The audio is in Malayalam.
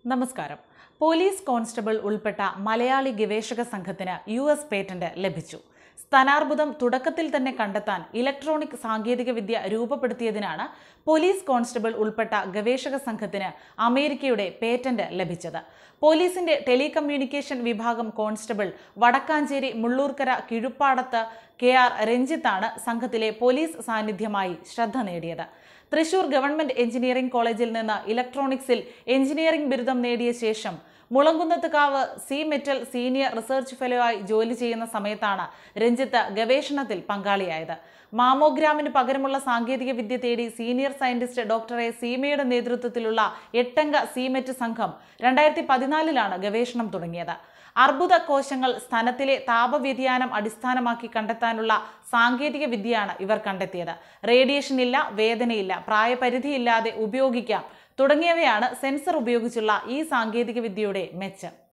നമസ്കാരം. പോലീസ് കോൺസ്റ്റബിൾ ഉൾപ്പെട്ട മലയാളി ഗവേഷക സംഘത്തിന് യുഎസ് പേറ്റന്റ് ലഭിച്ചു. സ്തനാർബുദം തുടക്കത്തിൽ തന്നെ കണ്ടെത്താൻ ഇലക്ട്രോണിക് സാങ്കേതികവിദ്യ രൂപപ്പെടുത്തിയതിനാണ് പോലീസ് കോൺസ്റ്റബിൾ ഉൾപ്പെട്ട ഗവേഷക സംഘത്തിന് അമേരിക്കയുടെ പേറ്റന്റ് ലഭിച്ചത്. പോലീസിന്റെ ടെലികമ്മ്യൂണിക്കേഷൻ വിഭാഗം കോൺസ്റ്റബിൾ വടക്കാഞ്ചേരി മുള്ളൂർക്കര കിഴുപ്പാടത്ത് KR രഞ്ജിത്താണ് സംഘത്തിലെ പോലീസ് സാന്നിധ്യമായി ശ്രദ്ധ നേടിയത്. തൃശൂർ ഗവൺമെന്റ് എഞ്ചിനീയറിംഗ് കോളേജിൽ നിന്ന് ഇലക്ട്രോണിക്സിൽ എഞ്ചിനീയറിംഗ് ബിരുദം നേടിയ ശേഷം Mulankunnathukavu C metal senior research fellow ആയി ജോലി ചെയ്യുന്ന സമയത്താണ് രഞ്ജിത്ത് ഗവേഷണത്തിൽ പങ്കാളിയായത്. മാമോഗ്രാമിന് പകരമുള്ള സാങ്കേതിക വിദ്യ തേടി സീനിയർ സയന്റിസ്റ്റ് ഡോക്ടർ എ സീമയുടെ നേതൃത്വത്തിലുള്ള 8-അംഗ സീമെറ്റ് സംഘം 2014 ഗവേഷണം തുടങ്ങിയത്. അർബുദ കോശങ്ങൾ സ്തനത്തിലെ താപവ്യതിയാനം അടിസ്ഥാനമാക്കി കണ്ടെത്താനുള്ള സാങ്കേതിക വിദ്യയാണ് ഇവർ കണ്ടെത്തിയത്. റേഡിയേഷൻ ഇല്ല, വേദനയില്ല, പ്രായപരിധിയില്ലാതെ ഉപയോഗിക്കാം തുടങ്ങിയവയാണ് സെൻസർ ഉപയോഗിച്ചുള്ള ഈ സാങ്കേതിക വിദ്യയുടെ മെച്ചം.